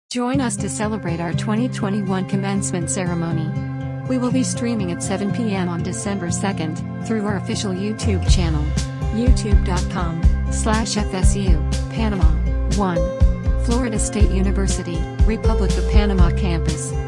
Join us to celebrate our 2021 commencement ceremony. We will be streaming at 7 p.m. on December 2nd, through our official YouTube channel, youtube.com/FSU, Panama, 1. Florida State University, Republic of Panama Campus.